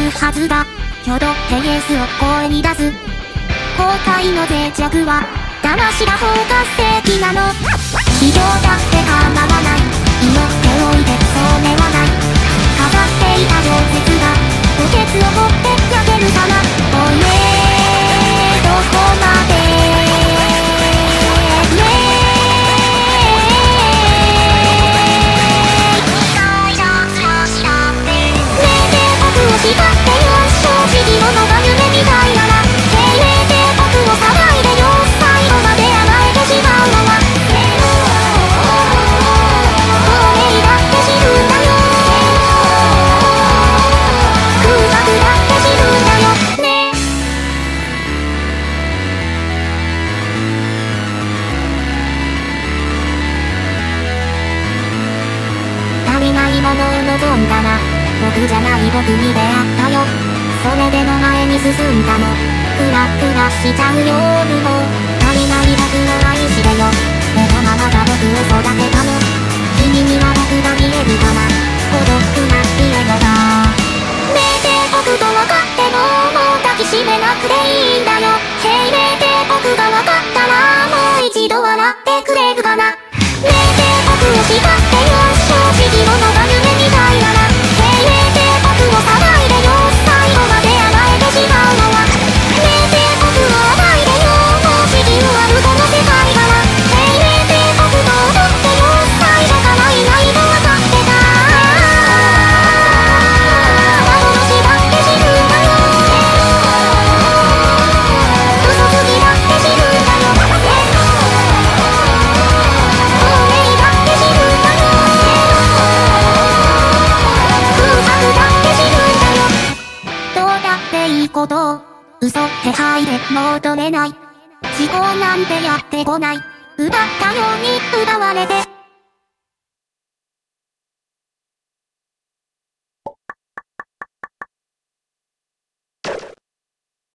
るはずだ。挙動でイエスを声に出す。後悔の脆弱は騙した方が正義なの。非常だって構わない。祈っておいてそうではない。飾っていた情熱が墓穴を掘って投げるさま。おいえどこまで光ってよ正直者が夢みたいなら経営で僕を騒いでよ最後まで甘えてしまうのは透明だって知るんだよ空白だって知るんだよね。足りないものを望んだら僕じゃない僕に出会ったよ。それでも前に進んだの。クラクラしちゃうよ夜も足りない僕を愛してよ。目のままが僕を育てたの。君には僕が見えるかな。孤独なピエロだ。ねえて僕と分かってももう抱きしめなくていいんだよ。へいねえて僕が分かったらもう一度笑ってくれるかな。ねえて僕を叱ってよ正直者が夢みたいなら僕を騒いでよ最後まで甘えてしまうのはねえて僕を甘いでよもう地球あるこの世界からねえて僕と踊ってよ最初からいないと分かってた幻だって知るんだよ嘘つきだって知るんだよ透明だって知るんだよいいことを嘘手配で求めない。思考なんてやってこない。奪ったように奪われて